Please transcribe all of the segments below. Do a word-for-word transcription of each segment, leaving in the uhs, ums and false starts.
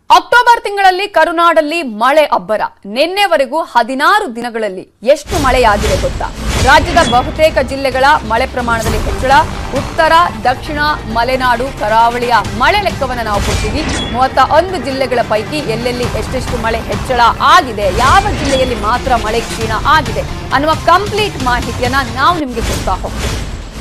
October ತಿಂಗಳಲ್ಲಿ ಕರುನಾಡಲ್ಲಿ ಮಳೆ ಅಬ್ಬರ. ನಿನ್ನೆವರೆಗೂ ಹದಿನಾರು ದಿನಗಳಲ್ಲಿ ಎಷ್ಟು ಮಳೆಯಾಗಿದೆ ಗೊತ್ತಾ? ರಾಜ್ಯದ ಬಹುತೇಕ ಜಿಲ್ಲೆಗಳ ಮಳೆ ಪ್ರಮಾಣದಲ್ಲಿ ಹೆಚ್ಚಳ. ಉತ್ತರ, ದಕ್ಷಿಣ, ಮಲೆನಾಡು, ಕರಾವಳಿಯ ಮಳೆ ಲೆಕ್ಕವನ್ನು ನಾವು ಕೊಡ್ತೀವಿ. ಮೂವತ್ತ ಒಂದು ಜಿಲ್ಲೆಗಳ ಪೈಕಿ ಎಲ್ಲೆಲ್ಲಿ ಎಷ್ಟೆಷ್ಟು ಮಳೆ ಹೆಚ್ಚಳ ಆಗಿದೆ, ಯಾವ ಜಿಲ್ಲೆಯಲ್ಲಿ ಮಾತ್ರ ಮಳೆ ಕ್ಷೀಣ ಆಗಿದೆ ಅನ್ನುವ ಕಂಪ್ಲೀಟ್ ಮಾಹಿತಿಯನ್ನ ನಾವು ನಿಮಗೆ ಕೊಡ್ತಾ ಹೋಗ್ತೀವಿ.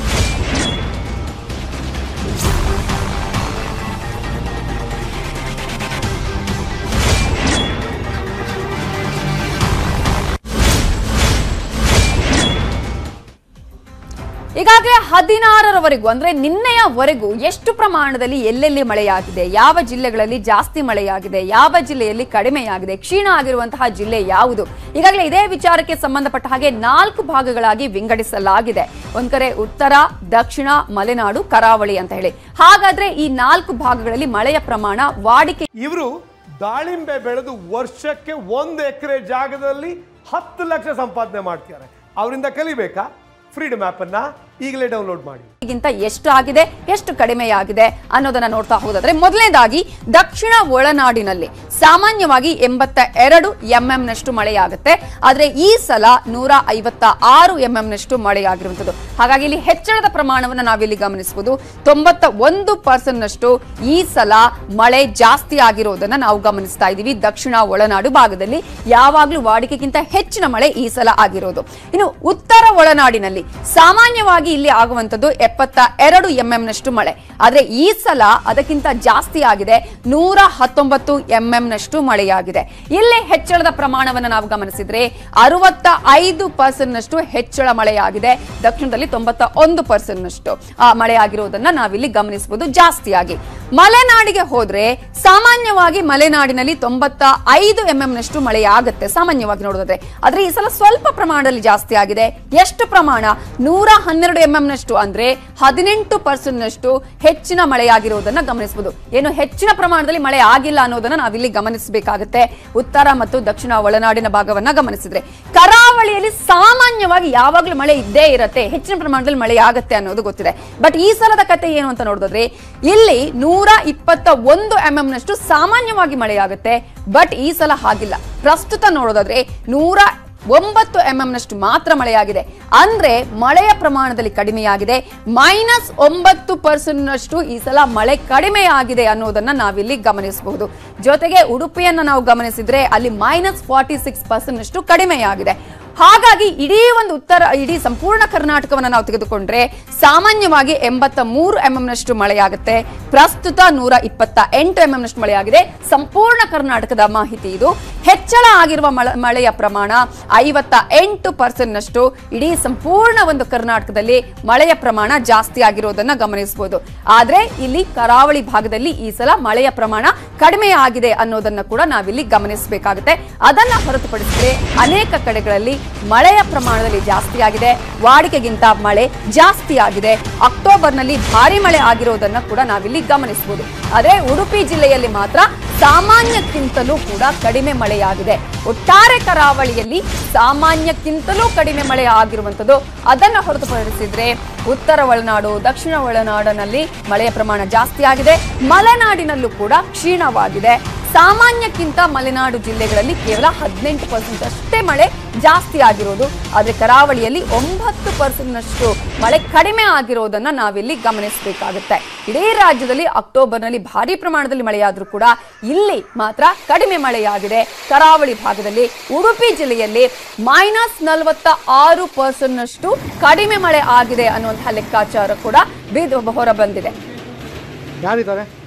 ಈಗಾಗಲೇ ಹದಿನಾರರವರೆಗೂ ಅಂದ್ರೆ ನಿನ್ನೆಯವರೆಗೂ ಎಷ್ಟು ಪ್ರಮಾಣದಲ್ಲಿ ಎಲ್ಲೆಲ್ಲಿ ಮಳೆಯಾಗಿದೆ, ಯಾವ ಜಿಲ್ಲೆಗಳಲ್ಲಿ ಜಾಸ್ತಿ ಮಳೆಯಾಗಿದೆ, ಯಾವ ಜಿಲ್ಲೆಯಲ್ಲಿ ಕಡಿಮೆಯಾಗಿದೆ, ಕ್ಷೀಣ ಆಗಿರುವಂತಹ ಜಿಲ್ಲೆ ಯಾವುದು, ಈಗಾಗಲೇ ಇದೇ ವಿಚಾರಕ್ಕೆ ಸಂಬಂಧಪಟ್ಟ ಹಾಗೆ ನಾಲ್ಕು ಭಾಗಗಳಾಗಿ ವಿಂಗಡಿಸಲಾಗಿದೆ. ಒಂದ್ ಕಡೆ ಉತ್ತರ, ದಕ್ಷಿಣ, ಮಲೆನಾಡು, ಕರಾವಳಿ ಅಂತ ಹೇಳಿ. ಹಾಗಾದ್ರೆ ಈ ನಾಲ್ಕು ಭಾಗಗಳಲ್ಲಿ ಮಳೆಯ ಪ್ರಮಾಣ ವಾಡಿಕೆ. ಇವರು ದಾಳಿಂಬೆ ಬೆಳೆದು ವರ್ಷಕ್ಕೆ ಒಂದು ಎಕರೆ ಜಾಗದಲ್ಲಿ ಹತ್ತು ಲಕ್ಷ ಸಂಪಾದನೆ ಮಾಡ್ತಾರೆ. ಅವರಿಂದ ಕಲಿಬೇಕಾ? ಫ್ರೀಡಮ್ ಆಪ್ ಅನ್ನ ಈಗಲೇ ಡೌನ್ಲೋಡ್ ಮಾಡಿ. ಗಿಂತ ಎಷ್ಟು ಆಗಿದೆ, ಎಷ್ಟು ಕಡಿಮೆಯಾಗಿದೆ ಅನ್ನೋದನ್ನ ನೋಡ್ತಾ ಹೋದಾದ್ರೆ, ಮೊದಲನೇದಾಗಿ ದಕ್ಷಿಣ ಒಳನಾಡಿನಲ್ಲಿ ಸಾಮಾನ್ಯವಾಗಿ ಎಂಬತ್ತ ಎರಡು ಎಂಎಂ ನಷ್ಟು ಮಳೆಯಾಗುತ್ತೆ. ಆದ್ರೆ ಈ ಸಲ ನೂರ ಐವತ್ತ ಆರು ಎಂಎಂ ನಷ್ಟು ಮಳೆಯಾಗಿರುವಂತದ್ದು. ಹಾಗಾಗಿ ಇಲ್ಲಿ ಹೆಚ್ಚಳದ ಪ್ರಮಾಣವನ್ನು ನಾವಿಲ್ಲಿ ಗಮನಿಸಬಹುದು. ತೊಂಬತ್ತ ಒಂದು ಪರ್ಸೆಂಟ್ ನಷ್ಟು ಈ ಸಲ ಮಳೆ ಜಾಸ್ತಿ ಆಗಿರೋದನ್ನ ನಾವು ಗಮನಿಸ್ತಾ ಇದೀವಿ. ದಕ್ಷಿಣ ಒಳನಾಡು ಭಾಗದಲ್ಲಿ ಯಾವಾಗ್ಲೂ ವಾಡಿಕೆಗಿಂತ ಹೆಚ್ಚಿನ ಮಳೆ ಈ ಸಲ ಆಗಿರೋದು. ಇನ್ನು ಉತ್ತರ ಒಳನಾಡಿನಲ್ಲಿ ಸಾಮಾನ್ಯವಾಗಿ ಇಲ್ಲಿ ಆಗುವಂತದ್ದು ಎಪ್ಪತ್ತ ಎರಡು ಎಂಎಂ ನಷ್ಟು ಮಳೆ. ಆದ್ರೆ ಈ ಸಲ ಅದಕ್ಕಿಂತ ಜಾಸ್ತಿ ಆಗಿದೆ, ನೂರ ಹತ್ತೊಂಬತ್ತು ಎಂಎಂ ನಷ್ಟು ಮಳೆಯಾಗಿದೆ. ಇಲ್ಲಿ ಹೆಚ್ಚಳದ ಪ್ರಮಾಣವನ್ನು ನಾವು ಗಮನಿಸಿದ್ರೆ ಅರವತ್ತ ಐದು ಪರ್ಸೆಂಟ್ ನಷ್ಟು ಹೆಚ್ಚಳ ಮಳೆಯಾಗಿದೆ. ದಕ್ಷಿಣದಲ್ಲಿ ತೊಂಬತ್ತ ಒಂದು ಪರ್ಸೆಂಟ್ ನಷ್ಟು ಮಳೆಯಾಗಿರುವುದನ್ನ ನಾವಿಲ್ಲಿ ಗಮನಿಸಬಹುದು ಜಾಸ್ತಿಯಾಗಿ. ಮಲೆನಾಡಿಗೆ ಹೋದ್ರೆ ಸಾಮಾನ್ಯವಾಗಿ ಮಲೆನಾಡಿನಲ್ಲಿ ತೊಂಬತ್ತ ಐದು ಎಂಎಂ ನಷ್ಟು ಮಳೆಯಾಗುತ್ತೆ ಸಾಮಾನ್ಯವಾಗಿ ನೋಡೋದಾದ್ರೆ. ಆದ್ರೆ ಈ ಸಲ ಸ್ವಲ್ಪ ಪ್ರಮಾಣದಲ್ಲಿ ಜಾಸ್ತಿ ಆಗಿದೆ. ಎಷ್ಟು ಪ್ರಮಾಣ? ನೂರ ಹನ್ನೆರಡು ಎಂಎಂ ನಷ್ಟು, ಅಂದ್ರೆ ಹದಿನೆಂಟು ಪರ್ಸೆಂಟ್ ನಷ್ಟು ಹೆಚ್ಚಿನ ಮಳೆಯಾಗಿರುವುದನ್ನ ಗಮನಿಸಬಹುದು. ಏನು ಹೆಚ್ಚಿನ ಪ್ರಮಾಣದಲ್ಲಿ ಮಳೆ ಆಗಿಲ್ಲ ಅನ್ನೋದನ್ನ ನಾವಿಲ್ಲಿ ಗಮನಿಸಬೇಕಾಗುತ್ತೆ. ಉತ್ತರ ಮತ್ತು ದಕ್ಷಿಣ ಒಳನಾಡಿನ ಭಾಗವನ್ನ ಗಮನಿಸಿದ್ರೆ, ಕರಾವಳಿಯಲ್ಲಿ ಸಾಮಾನ್ಯವಾಗಿ ಯಾವಾಗ್ಲೂ ಮಳೆ ಇದ್ದೇ ಇರುತ್ತೆ, ಹೆಚ್ಚಿನ ಪ್ರಮಾಣದಲ್ಲಿ ಮಳೆ ಆಗುತ್ತೆ ಅನ್ನೋದು ಗೊತ್ತಿದೆ. ಬಟ್ ಈ ಸಲದ ಕತೆ ಏನು ಅಂತ ನೋಡಿದ್ರೆ, ಇಲ್ಲಿ ನೂರ ಇಪ್ಪತ್ತ ಒಂದು ಎಂಎಂ ನಷ್ಟು ಸಾಮಾನ್ಯವಾಗಿ ಮಳೆಯಾಗುತ್ತೆ. ಬಟ್ ಈ ಸಲ ಹಾಗಿಲ್ಲ. ಪ್ರಸ್ತುತ ನೋಡೋದಾದ್ರೆ ನೂರ ಒಂಬತ್ತು ಎಂಎಂ ನಷ್ಟು ಮಾತ್ರ ಮಳೆಯಾಗಿದೆ. ಅಂದ್ರೆ ಮಳೆಯ ಪ್ರಮಾಣದಲ್ಲಿ ಕಡಿಮೆಯಾಗಿದೆ. ಮೈನಸ್ ಒಂಬತ್ತು ಪರ್ಸೆಂಟ್ ನಷ್ಟು ಈ ಸಲ ಮಳೆ ಕಡಿಮೆಯಾಗಿದೆ ಅನ್ನೋದನ್ನ ನಾವಿಲ್ಲಿ ಗಮನಿಸಬಹುದು. ಜೊತೆಗೆ ಉಡುಪಿಯನ್ನ ನಾವು ಗಮನಿಸಿದ್ರೆ ಅಲ್ಲಿ ಮೈನಸ್ ಫಾರ್ಟಿ ಸಿಕ್ಸ್ ಪರ್ಸೆಂಟ್ ನಷ್ಟು ಕಡಿಮೆಯಾಗಿದೆ. ಹಾಗಾಗಿ ಇಡೀ ಒಂದು ಉತ್ತರ ಇಡೀ ಸಂಪೂರ್ಣ ಕರ್ನಾಟಕವನ್ನು ನಾವು ತೆಗೆದುಕೊಂಡ್ರೆ ಸಾಮಾನ್ಯವಾಗಿ ಎಂಬತ್ತ ಮೂರು ಎಂಎಂ ನಷ್ಟು ಮಳೆಯಾಗುತ್ತೆ. ಪ್ರಸ್ತುತ ನೂರ ಇಪ್ಪತ್ತ ಎಂಟು ಎಂಎಂ ನಷ್ಟು ಮಳೆಯಾಗಿದೆ. ಸಂಪೂರ್ಣ ಕರ್ನಾಟಕದ ಮಾಹಿತಿ ಇದು. ಹೆಚ್ಚಳ ಆಗಿರುವ ಮಳೆಯ ಪ್ರಮಾಣ ಐವತ್ತ ಎಂಟು ಪರ್ಸೆಂಟ್ ನಷ್ಟು. ಇಡೀ ಸಂಪೂರ್ಣ ಒಂದು ಕರ್ನಾಟಕದಲ್ಲಿ ಮಳೆಯ ಪ್ರಮಾಣ ಜಾಸ್ತಿ ಆಗಿರೋದನ್ನ ಗಮನಿಸಬಹುದು. ಆದ್ರೆ ಇಲ್ಲಿ ಕರಾವಳಿ ಭಾಗದಲ್ಲಿ ಈ ಸಲ ಮಳೆಯ ಪ್ರಮಾಣ ಕಡಿಮೆ ಆಗಿದೆ ಅನ್ನೋದನ್ನ ಕೂಡ ನಾವಿಲ್ಲಿ ಗಮನಿಸಬೇಕಾಗುತ್ತೆ. ಅದನ್ನ ಹೊರತುಪಡಿಸಿದ್ರೆ ಅನೇಕ ಕಡೆಗಳಲ್ಲಿ ಮಳೆಯ ಪ್ರಮಾಣದಲ್ಲಿ ಜಾಸ್ತಿ ಆಗಿದೆ. ವಾಡಿಕೆಗಿಂತ ಮಳೆ ಜಾಸ್ತಿ ಆಗಿದೆ. ಅಕ್ಟೋಬರ್ನಲ್ಲಿ ಭಾರಿ ಮಳೆ ಆಗಿರೋದನ್ನ ಕೂಡ ನಾವಿಲ್ಲಿ ಗಮನಿಸಬಹುದು. ಆದ್ರೆ ಉಡುಪಿ ಜಿಲ್ಲೆಯಲ್ಲಿ ಮಾತ್ರ ಸಾಮಾನ್ಯಕ್ಕಿಂತಲೂ ಕೂಡ ಕಡಿಮೆ ಮಳೆಯಾಗಿದೆ. ಒಟ್ಟಾರೆ ಕರಾವಳಿಯಲ್ಲಿ ಸಾಮಾನ್ಯಕ್ಕಿಂತಲೂ ಕಡಿಮೆ ಮಳೆ ಆಗಿರುವಂತದ್ದು. ಅದನ್ನು ಹೊರತುಪಡಿಸಿದ್ರೆ ಉತ್ತರ ಒಳನಾಡು, ದಕ್ಷಿಣ ಒಳನಾಡಿನಲ್ಲಿ ಮಳೆಯ ಪ್ರಮಾಣ ಜಾಸ್ತಿ ಆಗಿದೆ. ಮಲೆನಾಡಿನಲ್ಲೂ ಕೂಡ ಕ್ಷೀಣವಾಗಿದೆ. ಸಾಮಾನ್ಯಕ್ಕಿಂತ ಮಲೆನಾಡು ಜಿಲ್ಲೆಗಳಲ್ಲಿ ಕೇವಲ ಹದಿನೆಂಟು ಪರ್ಸೆಂಟ್ ಅಷ್ಟೇ ಮಳೆ ಜಾಸ್ತಿ ಆಗಿರೋದು. ಆದ್ರೆ ಕರಾವಳಿಯಲ್ಲಿ ಒಂಬತ್ತು ಪರ್ಸೆಂಟ್ ನಷ್ಟು ಮಳೆ ಕಡಿಮೆ ಆಗಿರೋದನ್ನ ನಾವಿಲ್ಲಿ ಗಮನಿಸಬೇಕಾಗುತ್ತೆ. ಇಡೀ ರಾಜ್ಯದಲ್ಲಿ ಅಕ್ಟೋಬರ್ನಲ್ಲಿ ಭಾರಿ ಪ್ರಮಾಣದಲ್ಲಿ ಮಳೆಯಾದ್ರೂ ಕೂಡ ಇಲ್ಲಿ ಮಾತ್ರ ಕಡಿಮೆ ಮಳೆಯಾಗಿದೆ. ಕರಾವಳಿ ಭಾಗದಲ್ಲಿ ಉಡುಪಿ ಜಿಲ್ಲೆಯಲ್ಲಿ ಮೈನಸ್ ನಲವತ್ತ ಆರು ಪರ್ಸೆಂಟ್ ನಷ್ಟು ಕಡಿಮೆ ಮಳೆ ಆಗಿದೆ ಅನ್ನುವಂತಹ ಲೆಕ್ಕಾಚಾರ ಕೂಡ ಹೊರ ಬಂದಿದೆ. ಯಾರಿದ್ದಾರೆ?